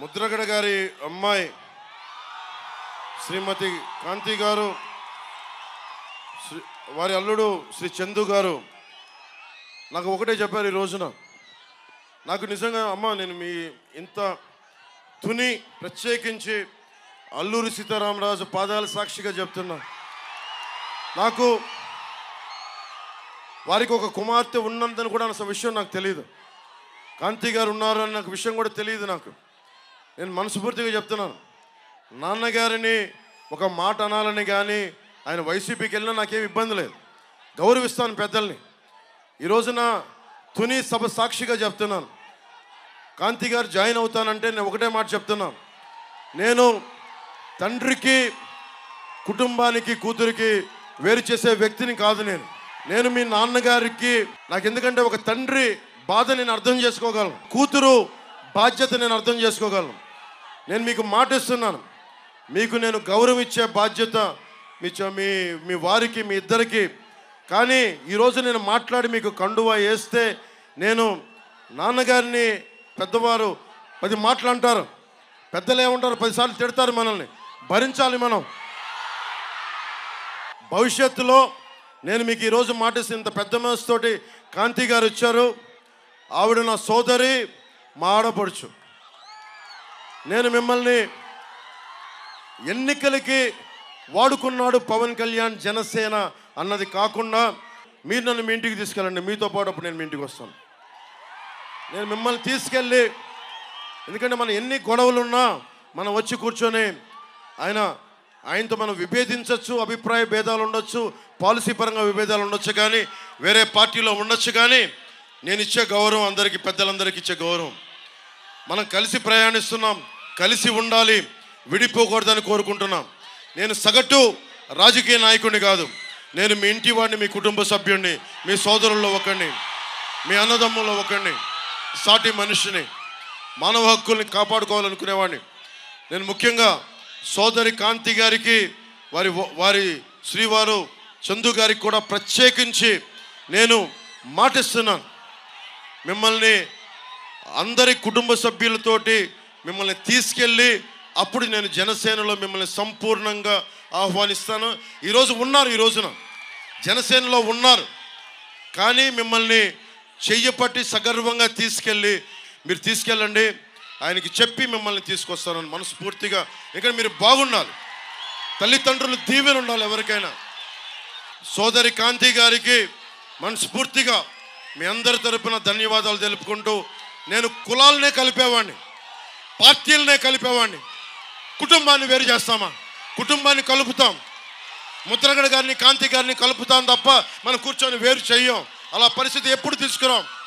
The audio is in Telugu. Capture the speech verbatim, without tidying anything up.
ముద్రగడ గారి అమ్మాయి శ్రీమతి కాంతి గారు, వారి అల్లుడు శ్రీ చందు గారు నాకు ఒకటే చెప్పారు ఈ రోజున. నాకు నిజంగా అమ్మ, నేను మీ ఇంత తుని ప్రత్యేకించి అల్లూరి సీతారామరాజు పాదాల సాక్షిగా చెప్తున్నా, నాకు వారికి ఒక కుమార్తె ఉన్నందని కూడా అసలు విషయం నాకు తెలియదు. కాంతి గారు ఉన్నారు అని నాకు విషయం కూడా తెలియదు. నాకు నేను మనస్ఫూర్తిగా చెప్తున్నాను, నాన్నగారిని ఒక మాట అనాలని కానీ ఆయన వైసీపీకి వెళ్ళినా నాకేం ఇబ్బంది లేదు, గౌరవిస్తాను పెద్దల్ని. ఈ రోజున తుని సభ సాక్షిగా చెప్తున్నాను, కాంతి గారు జాయిన్ అవుతానంటే నేను ఒకటే మాట చెప్తున్నాను, నేను తండ్రికి కుటుంబానికి కూతురికి వేరు చేసే వ్యక్తిని కాదు. నేను నేను మీ నాన్నగారికి, నాకు ఎందుకంటే ఒక తండ్రి బాధ నేను అర్థం చేసుకోగలను, కూతురు బాధ్యత నేను అర్థం చేసుకోగలను. నేను మీకు మాట ఇస్తున్నాను, మీకు నేను గౌరవం ఇచ్చే బాధ్యత మీ మీ మీ వారికి, మీ ఇద్దరికి. కానీ ఈరోజు నేను మాట్లాడి మీకు కండువా వేస్తే, నేను నాన్నగారిని పెద్దవారు పది మాటలు అంటారు, పెద్దలు ఏమంటారు పదిసార్లు తిడతారు, మనల్ని భరించాలి మనం. భవిష్యత్తులో నేను మీకు ఈరోజు మాటిస్తే, ఇంత పెద్ద మనసుతోటి కాంతి గారు వచ్చారు, ఆవిడ నా సోదరి, మా ఆడపడుచు. నేను మిమ్మల్ని ఎన్నికలకి వాడుకున్నాడు పవన్ కళ్యాణ్ జనసేన అన్నది కాకుండా, మీరు నన్ను మీ ఇంటికి తీసుకెళ్ళండి, మీతో పాటు అప్పుడు నేను మీ ఇంటికి వస్తాను. నేను మిమ్మల్ని తీసుకెళ్ళి, ఎందుకంటే మనం ఎన్ని గొడవలున్నా మనం వచ్చి కూర్చొని ఆయన ఆయనతో మనం విభేదించవచ్చు, అభిప్రాయ భేదాలు ఉండొచ్చు, పాలసీ పరంగా విభేదాలు ఉండొచ్చు, కానీ వేరే పార్టీలో ఉండొచ్చు. కానీ నేను ఇచ్చే గౌరవం అందరికీ, పెద్దలందరికీ ఇచ్చే గౌరవం. మనం కలిసి ప్రయాణిస్తున్నాం, కలిసి ఉండాలి, విడిపోకూడదని కోరుకుంటున్నాం. నేను సగటు రాజకీయ నాయకుడిని కాదు, నేను మీ ఇంటి వాడిని, మీ కుటుంబ సభ్యుడిని, మీ సోదరుల్లో ఒకరిని, మీ అన్నదమ్ముల్లో ఒకరిని, సాటి మనిషిని, మానవ హక్కుల్ని కాపాడుకోవాలనుకునేవాడిని. నేను ముఖ్యంగా సోదరి కాంతి గారికి, వారి వారి శ్రీవారు చందు గారికి కూడా ప్రత్యేకించి నేను మాటిస్తున్నాను, మిమ్మల్ని అందరి కుటుంబ సభ్యులతోటి మిమ్మల్ని తీసుకెళ్ళి అప్పుడు నేను జనసేనలో మిమ్మల్ని సంపూర్ణంగా ఆహ్వానిస్తాను. ఈరోజు ఉన్నారు, ఈ రోజున జనసేనలో ఉన్నారు, కానీ మిమ్మల్ని చెయ్యపట్టి సగర్వంగా తీసుకెళ్ళి, మీరు తీసుకెళ్ళండి, ఆయనకి చెప్పి మిమ్మల్ని తీసుకొస్తానని మనస్ఫూర్తిగా. ఇక్కడ మీరు బాగుండాలి, తల్లిదండ్రులు దీవెన ఉండాలి ఎవరికైనా. సోదరి కాంతి గారికి మనస్ఫూర్తిగా మీ అందరి తరపున ధన్యవాదాలు తెలుపుకుంటూ, నేను కులాలనే కలిపేవాడిని, పార్టీలనే కలిపేవాడిని, కుటుంబాన్ని వేరు చేస్తామా? కుటుంబాన్ని కలుపుతాం. ముద్రగడ గారిని, కాంతి గారిని కలుపుతాం తప్ప మనం కూర్చొని వేరు చెయ్యం. అలా పరిస్థితి ఎప్పుడు తీసుకురాం.